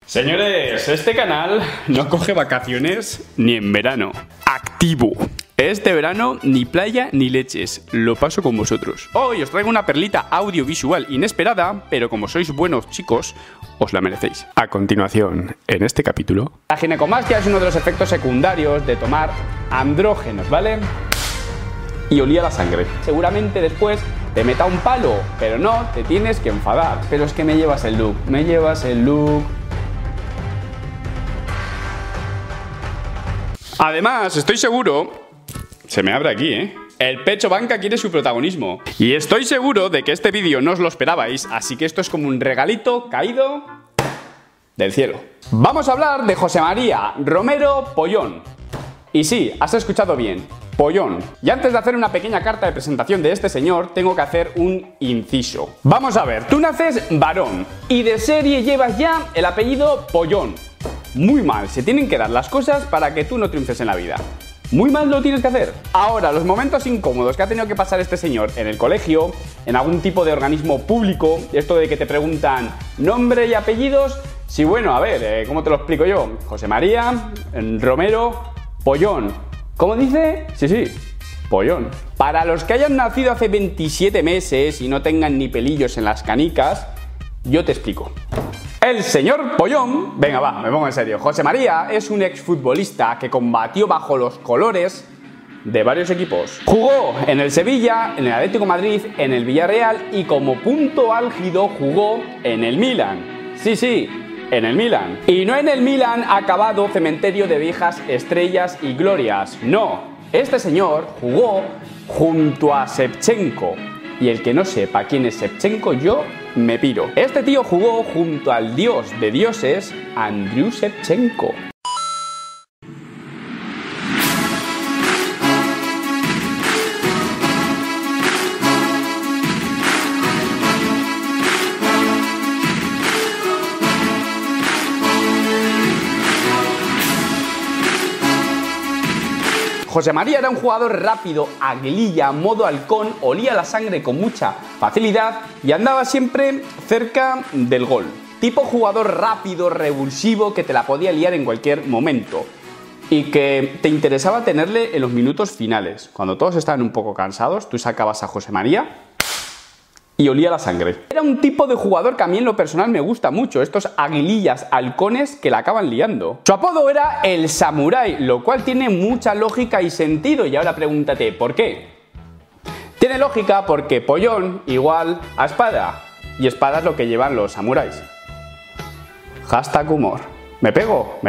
Señores, este canal no coge vacaciones ni en verano. Activo. Este verano ni playa ni leches, lo paso con vosotros. Hoy os traigo una perlita audiovisual inesperada, pero como sois buenos chicos, os la merecéis. A continuación, en este capítulo... La ginecomastia es uno de los efectos secundarios de tomar andrógenos, ¿vale? Y olía la sangre. Seguramente después te meta un palo, pero no, te tienes que enfadar. Pero es que me llevas el look, me llevas el look... Además, estoy seguro... Se me abre aquí, ¿eh? El Pecho Banca quiere su protagonismo. Y estoy seguro de que este vídeo no os lo esperabais, así que esto es como un regalito caído del cielo. Vamos a hablar de José María Romero Pollón. Y sí, has escuchado bien, Pollón. Y antes de hacer una pequeña carta de presentación de este señor, tengo que hacer un inciso. Vamos a ver, tú naces varón y de serie llevas ya el apellido Pollón. Muy mal, se tienen que dar las cosas para que tú no triunfes en la vida. Muy mal lo tienes que hacer. Ahora, los momentos incómodos que ha tenido que pasar este señor en el colegio, en algún tipo de organismo público, esto de que te preguntan nombre y apellidos, sí, bueno, a ver, ¿cómo te lo explico yo? José María Romero Pollón. ¿Cómo dice? Sí, Pollón. Para los que hayan nacido hace 27 meses y no tengan ni pelillos en las canicas, yo te explico. El señor Pollón, venga va, me pongo en serio. José María es un exfutbolista que combatió bajo los colores de varios equipos. Jugó en el Sevilla, en el Atlético de Madrid, en el Villarreal y como punto álgido jugó en el Milan. Sí, en el Milan. Y no en el Milan acabado cementerio de viejas estrellas y glorias, no. Este señor jugó junto a Shevchenko. Y el que no sepa quién es Shevchenko, yo me piro. Este tío jugó junto al dios de dioses, Andriy Shevchenko. José María era un jugador rápido, aguililla, modo halcón, olía la sangre con mucha facilidad y andaba siempre cerca del gol. Tipo jugador rápido, revulsivo, que te la podía liar en cualquier momento y que te interesaba tenerle en los minutos finales. Cuando todos estaban un poco cansados, tú sacabas a José María y olía la sangre. Era un tipo de jugador que a mí en lo personal me gusta mucho, estos aguilillas halcones que la acaban liando. Su apodo era el Samurái, lo cual tiene mucha lógica y sentido. Y ahora pregúntate, ¿por qué? Tiene lógica porque pollón igual a espada, y espada es lo que llevan los samuráis. Hashtag humor. Me pego.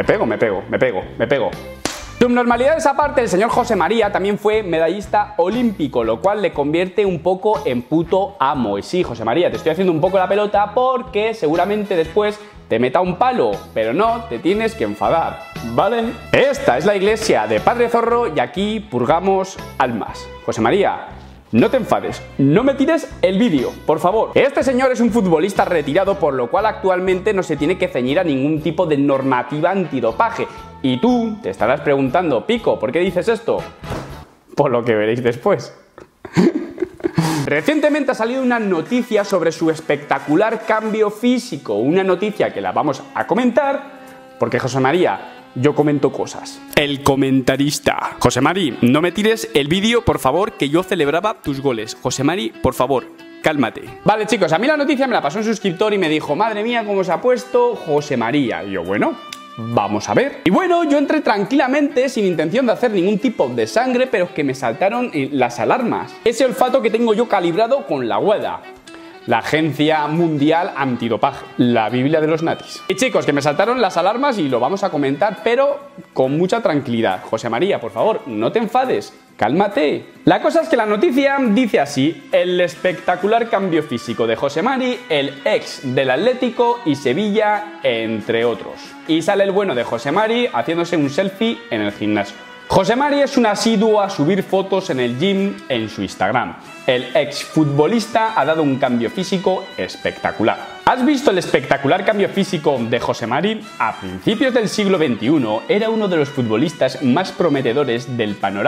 Subnormalidades aparte, el señor José María también fue medallista olímpico, lo cual le convierte un poco en puto amo. Y sí, José María, te estoy haciendo un poco la pelota porque seguramente después te meta un palo, pero no, te tienes que enfadar, ¿vale? Esta es la iglesia de Padre Zorro y aquí purgamos almas. José María, no te enfades, no me tires el vídeo, por favor. Este señor es un futbolista retirado, por lo cual actualmente no se tiene que ceñir a ningún tipo de normativa antidopaje. Y tú te estarás preguntando, Pico, ¿por qué dices esto? Por lo que veréis después. Recientemente ha salido una noticia sobre su espectacular cambio físico, una noticia que la vamos a comentar, porque José María... Yo comento cosas. El comentarista. José Mari, no me tires el vídeo, por favor, que yo celebraba tus goles. José Mari, por favor, cálmate. Vale, chicos, a mí la noticia me la pasó un suscriptor y me dijo, madre mía, cómo se ha puesto José María. Y yo, bueno, vamos a ver. Y bueno, yo entré tranquilamente, sin intención de hacer ningún tipo de sangre, pero es que me saltaron las alarmas. Ese olfato que tengo yo calibrado con la WADA. La Agencia Mundial Antidopaje, la Biblia de los natis. Y chicos, que me saltaron las alarmas y lo vamos a comentar, pero con mucha tranquilidad. José María, por favor, no te enfades, cálmate. La cosa es que la noticia dice así: el espectacular cambio físico de José Mari, el ex del Atlético y Sevilla, entre otros. Y sale el bueno de José Mari haciéndose un selfie en el gimnasio. José Mari es un asiduo a subir fotos en el gym en su Instagram. El exfutbolista ha dado un cambio físico espectacular. ¿Has visto el espectacular cambio físico de José Mari? A principios del siglo XXI era uno de los futbolistas más prometedores del panorama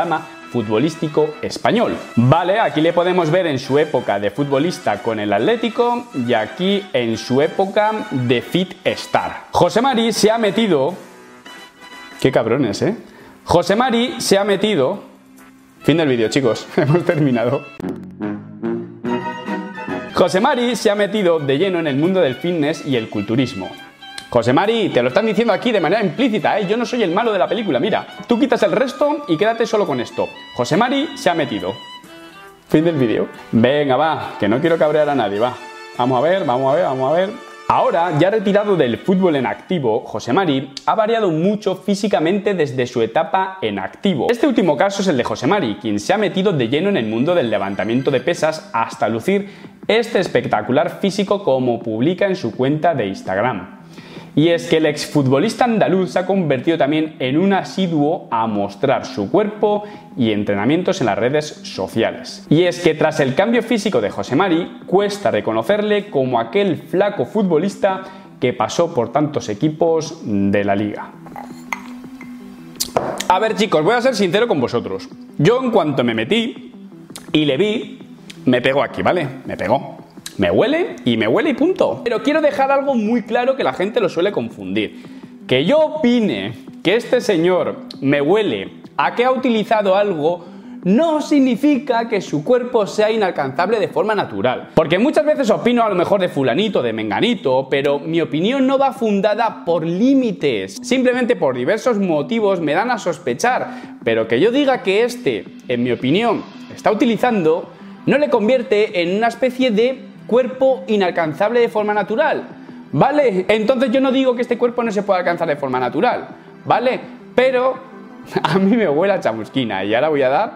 futbolístico español. Vale, aquí le podemos ver en su época de futbolista con el Atlético y aquí en su época de Fit Star. José Mari se ha metido... Qué cabrones, ¿eh? José Mari se ha metido... Fin del vídeo, chicos. Hemos terminado. José Mari se ha metido de lleno en el mundo del fitness y el culturismo. José Mari, te lo están diciendo aquí de manera implícita, ¿eh? Yo no soy el malo de la película, mira. Tú quitas el resto y quédate solo con esto. José Mari se ha metido. Fin del vídeo. Venga, va, que no quiero cabrear a nadie, va. Vamos a ver, vamos a ver, vamos a ver. Ahora, ya retirado del fútbol en activo, José Mari ha variado mucho físicamente desde su etapa en activo. Este último caso es el de José Mari, quien se ha metido de lleno en el mundo del levantamiento de pesas hasta lucir este espectacular físico como publica en su cuenta de Instagram. Y es que el exfutbolista andaluz se ha convertido también en un asiduo a mostrar su cuerpo y entrenamientos en las redes sociales. Y es que tras el cambio físico de José Mari, cuesta reconocerle como aquel flaco futbolista que pasó por tantos equipos de la liga. A ver, chicos, voy a ser sincero con vosotros. Yo en cuanto me metí y le vi, me pegó aquí, ¿vale? Me pegó. Me huele y punto. Pero quiero dejar algo muy claro que la gente lo suele confundir. Que yo opine que este señor me huele a que ha utilizado algo no significa que su cuerpo sea inalcanzable de forma natural. Porque muchas veces opino a lo mejor de fulanito, de menganito, pero mi opinión no va fundada por límites. Simplemente por diversos motivos me dan a sospechar. Pero que yo diga que este, en mi opinión, está utilizando, no le convierte en una especie de cuerpo inalcanzable de forma natural, ¿vale? Entonces yo no digo que este cuerpo no se pueda alcanzar de forma natural, ¿vale? Pero a mí me huele a chamusquina y ahora voy a dar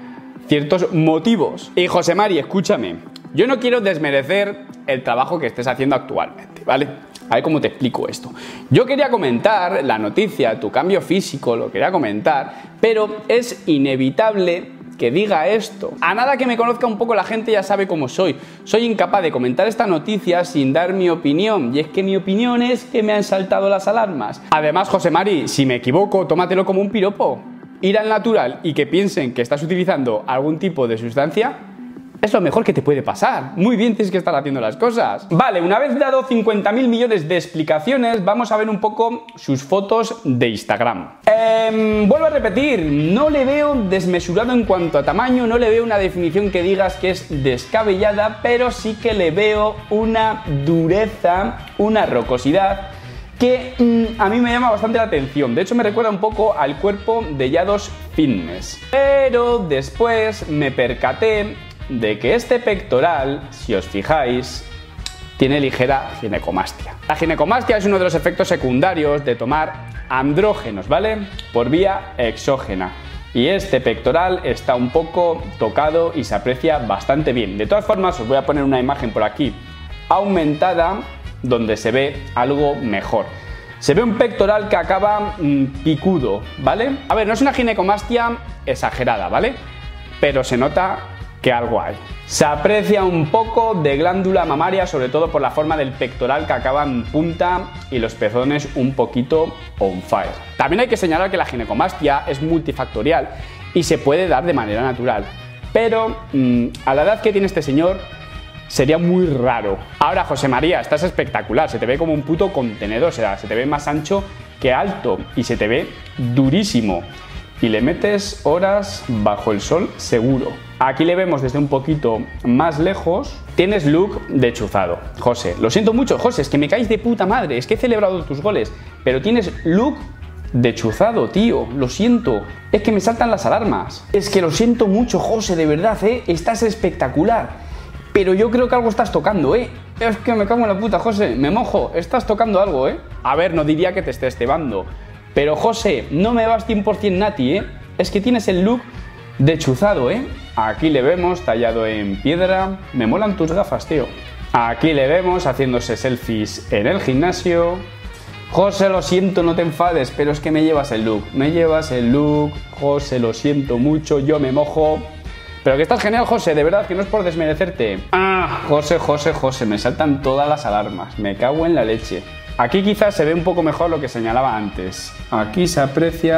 ciertos motivos. Y José Mari, escúchame, yo no quiero desmerecer el trabajo que estés haciendo actualmente, ¿vale? A ver cómo te explico esto. Yo quería comentar la noticia, tu cambio físico, lo quería comentar, pero es inevitable que diga esto. A nada que me conozca un poco la gente ya sabe cómo soy. Soy incapaz de comentar esta noticia sin dar mi opinión. Y es que mi opinión es que me han saltado las alarmas. Además, José Mari, si me equivoco, tómatelo como un piropo. Ir al natural y que piensen que estás utilizando algún tipo de sustancia es lo mejor que te puede pasar. Muy bien tienes que estar haciendo las cosas. Vale, una vez dado 50.000 millones de explicaciones, vamos a ver un poco sus fotos de Instagram. Vuelvo a repetir, no le veo desmesurado en cuanto a tamaño, no le veo una definición que digas que es descabellada, pero sí que le veo una dureza, una rocosidad que a mí me llama bastante la atención. De hecho, me recuerda un poco al cuerpo de Yados Fitness. Pero después me percaté de que este pectoral, si os fijáis, tiene ligera ginecomastia. La ginecomastia es uno de los efectos secundarios de tomar andrógenos, ¿vale? Por vía exógena. Y este pectoral está un poco tocado y se aprecia bastante bien. De todas formas, os voy a poner una imagen por aquí aumentada donde se ve algo mejor. Se ve un pectoral que acaba picudo, ¿vale? A ver, no es una ginecomastia exagerada, ¿vale? Pero se nota que algo hay. Se aprecia un poco de glándula mamaria, sobre todo por la forma del pectoral que acaba en punta y los pezones un poquito on fire. También hay que señalar que la ginecomastia es multifactorial y se puede dar de manera natural, pero a la edad que tiene este señor sería muy raro. Ahora, José María, estás espectacular, se te ve como un puto contenedor, o sea, se te ve más ancho que alto y se te ve durísimo. Y le metes horas bajo el sol seguro. Aquí le vemos desde un poquito más lejos. Tienes look de chuzado, José. Lo siento mucho, José, es que me caes de puta madre. Es que he celebrado tus goles, pero tienes look de chuzado, tío. Lo siento. Es que me saltan las alarmas. Es que lo siento mucho, José, de verdad, ¿eh? Estás espectacular. Pero yo creo que algo estás tocando, ¿eh? Es que me cago en la puta, José. Me mojo. Estás tocando algo, ¿eh? A ver, no diría que te estés cebando. Pero, José, no me vas 100% nati, ¿eh? Es que tienes el look de chuzado, ¿eh? Aquí le vemos tallado en piedra. Me molan tus gafas, tío. Aquí le vemos haciéndose selfies en el gimnasio. José, lo siento, no te enfades, pero es que me llevas el look. Me llevas el look, José, lo siento mucho, yo me mojo. Pero que estás genial, José, de verdad, que no es por desmerecerte. Ah, José, me saltan todas las alarmas. Me cago en la leche. Aquí quizás se ve un poco mejor lo que señalaba antes. Aquí se aprecia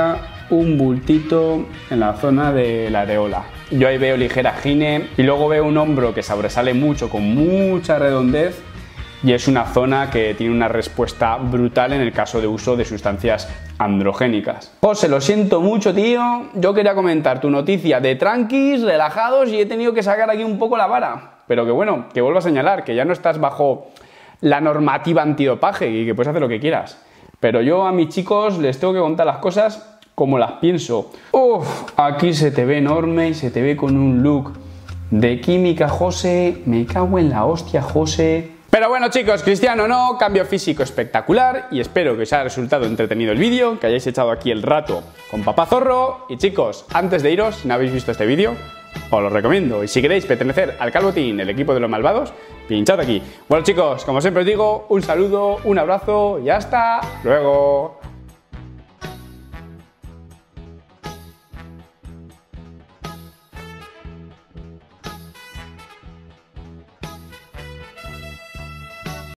un bultito en la zona de la areola. Yo ahí veo ligera gine y luego veo un hombro que sobresale mucho, con mucha redondez, y es una zona que tiene una respuesta brutal en el caso de uso de sustancias androgénicas. José, lo siento mucho, tío. Yo quería comentar tu noticia de tranquis, relajados, y he tenido que sacar aquí un poco la vara. Pero que bueno, que vuelvo a señalar que ya no estás bajo la normativa antidopaje y que puedes hacer lo que quieras. Pero yo a mis chicos les tengo que contar las cosas como las pienso. Uf, aquí se te ve enorme y se te ve con un look de química, José. Me cago en la hostia, José. Pero bueno, chicos, cristiano no, cambio físico espectacular, y espero que os haya resultado entretenido el vídeo, que hayáis echado aquí el rato con Papá Zorro. Y chicos, antes de iros, si no habéis visto este vídeo, os lo recomiendo. Y si queréis pertenecer al Calvo Team, el equipo de los malvados, pinchad aquí. Bueno, chicos, como siempre os digo, un saludo, un abrazo y hasta luego.